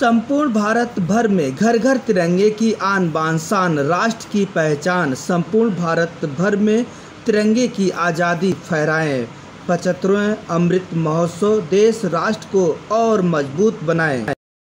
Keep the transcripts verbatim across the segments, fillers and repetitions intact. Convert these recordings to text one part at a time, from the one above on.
संपूर्ण भारत भर में घर घर तिरंगे की आन बान शान, राष्ट्र की पहचान। संपूर्ण भारत भर में तिरंगे की आज़ादी फहराएं। पचहत्तरवें अमृत महोत्सव देश राष्ट्र को और मजबूत बनाएं।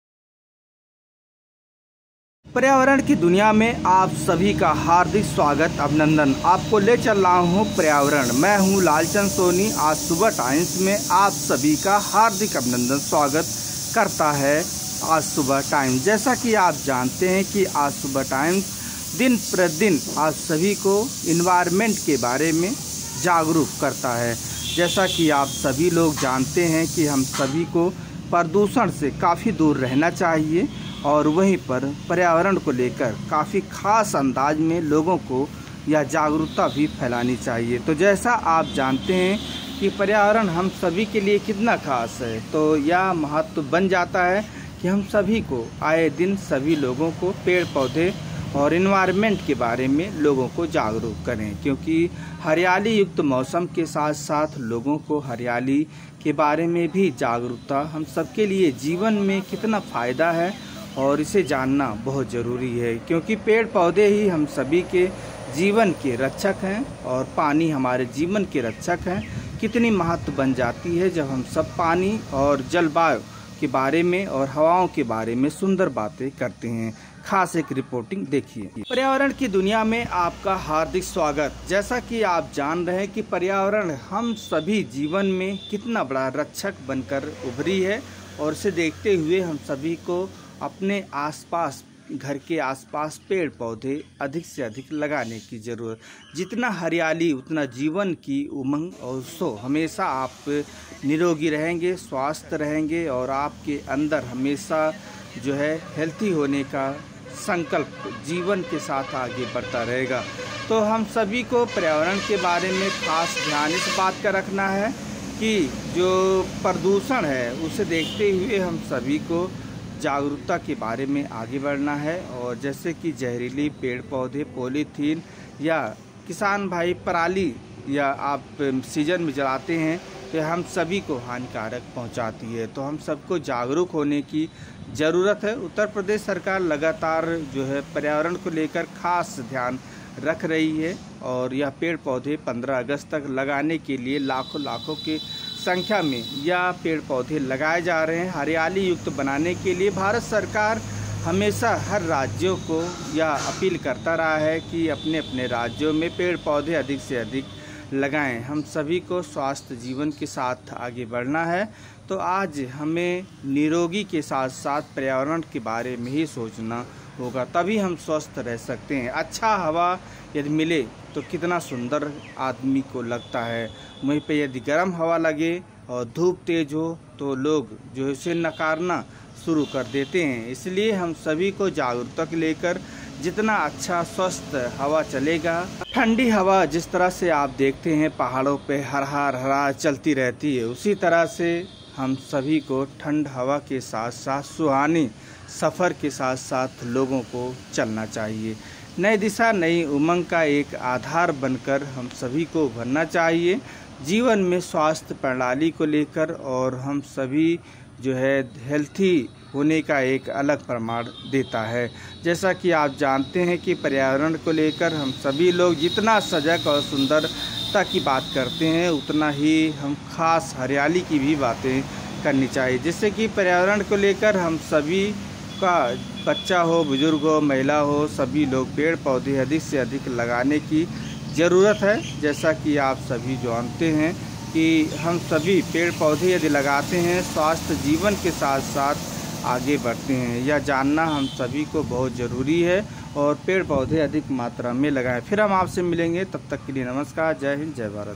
पर्यावरण की दुनिया में आप सभी का हार्दिक स्वागत, अभिनंदन। आपको ले चल रहा हूँ पर्यावरण। मैं हूँ लालचंद सोनी। आज सुबह टाइम्स में आप सभी का हार्दिक अभिनंदन, स्वागत करता है आज सुबह टाइम्स। जैसा कि आप जानते हैं कि आज सुबह टाइम्स दिन प्रतिदिन आप सभी को इन्वायरमेंट के बारे में जागरूक करता है। जैसा कि आप सभी लोग जानते हैं कि हम सभी को प्रदूषण से काफ़ी दूर रहना चाहिए और वहीं पर पर्यावरण को लेकर काफ़ी खास अंदाज में लोगों को यह जागरूकता भी फैलानी चाहिए। तो जैसा आप जानते हैं कि पर्यावरण हम सभी के लिए कितना खास है, तो यह महत्व बन जाता है कि हम सभी को आए दिन सभी लोगों को पेड़ पौधे और इन्वायरमेंट के बारे में लोगों को जागरूक करें, क्योंकि हरियाली युक्त मौसम के साथ साथ लोगों को हरियाली के बारे में भी जागरूकता हम सबके लिए जीवन में कितना फ़ायदा है और इसे जानना बहुत ज़रूरी है। क्योंकि पेड़ पौधे ही हम सभी के जीवन के रक्षक हैं और पानी हमारे जीवन के रक्षक हैं। कितनी महत्व बन जाती है जब हम सब पानी और जलवायु के बारे में और हवाओं के बारे में सुंदर बातें करते हैं। खास एक रिपोर्टिंग देखिए। पर्यावरण की दुनिया में आपका हार्दिक स्वागत। जैसा कि आप जान रहे हैं कि पर्यावरण हम सभी जीवन में कितना बड़ा रक्षक बनकर उभरी है और इसे देखते हुए हम सभी को अपने आसपास, घर के आसपास पेड़ पौधे अधिक से अधिक लगाने की ज़रूरत। जितना हरियाली उतना जीवन की उमंग और उत्सव। हमेशा आप निरोगी रहेंगे, स्वस्थ रहेंगे और आपके अंदर हमेशा जो है हेल्थी होने का संकल्प जीवन के साथ आगे बढ़ता रहेगा। तो हम सभी को पर्यावरण के बारे में खास ध्यान इस बात का रखना है कि जो प्रदूषण है उसे देखते हुए हम सभी को जागरूकता के बारे में आगे बढ़ना है। और जैसे कि जहरीली पेड़ पौधे, पॉलीथीन या किसान भाई पराली या आप सीजन में जलाते हैं तो हम सभी को हानिकारक पहुंचाती है। तो हम सबको जागरूक होने की ज़रूरत है। उत्तर प्रदेश सरकार लगातार जो है पर्यावरण को लेकर खास ध्यान रख रही है और यह पेड़ पौधे पंद्रह अगस्त तक लगाने के लिए लाखों लाखों के संख्या में यह पेड़ पौधे लगाए जा रहे हैं। हरियाली युक्त बनाने के लिए भारत सरकार हमेशा हर राज्यों को यह अपील करता रहा है कि अपने अपने राज्यों में पेड़ पौधे अधिक से अधिक लगाएं। हम सभी को स्वास्थ्य जीवन के साथ आगे बढ़ना है। तो आज हमें निरोगी के साथ साथ पर्यावरण के बारे में ही सोचना होगा, तभी हम स्वस्थ रह सकते हैं। अच्छा हवा यदि मिले तो कितना सुंदर आदमी को लगता है। वहीं पे यदि गर्म हवा लगे और धूप तेज हो तो लोग जो है इसे नकारना शुरू कर देते हैं। इसलिए हम सभी को जागरूकता लेकर जितना अच्छा स्वस्थ हवा चलेगा, ठंडी हवा जिस तरह से आप देखते हैं पहाड़ों पे हर हर हरा चलती रहती है, उसी तरह से हम सभी को ठंड हवा के साथ साथ सुहानी सफ़र के साथ साथ लोगों को चलना चाहिए। नई दिशा, नई उमंग का एक आधार बनकर हम सभी को उभरना चाहिए जीवन में स्वास्थ्य प्रणाली को लेकर। और हम सभी जो है हेल्थी होने का एक अलग प्रमाण देता है। जैसा कि आप जानते हैं कि पर्यावरण को लेकर हम सभी लोग जितना सजग और सुंदरता की बात करते हैं उतना ही हम खास हरियाली की भी बातें करनी चाहिए। जिससे कि पर्यावरण को लेकर हम सभी का, बच्चा हो, बुजुर्ग हो, महिला हो, सभी लोग पेड़ पौधे अधिक से अधिक लगाने की ज़रूरत है। जैसा कि आप सभी जानते हैं कि हम सभी पेड़ पौधे यदि लगाते हैं स्वास्थ्य जीवन के साथ साथ आगे बढ़ते हैं। यह जानना हम सभी को बहुत ज़रूरी है और पेड़ पौधे अधिक मात्रा में लगाएं। फिर हम आपसे मिलेंगे, तब तक के लिए नमस्कार। जय हिंद, जय भारत।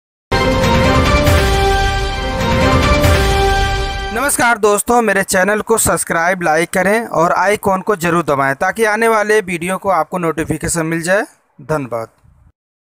नमस्कार दोस्तों, मेरे चैनल को सब्सक्राइब, लाइक करें और आइकॉन को जरूर दबाएं ताकि आने वाले वीडियो को आपको नोटिफिकेशन मिल जाए। धन्यवाद।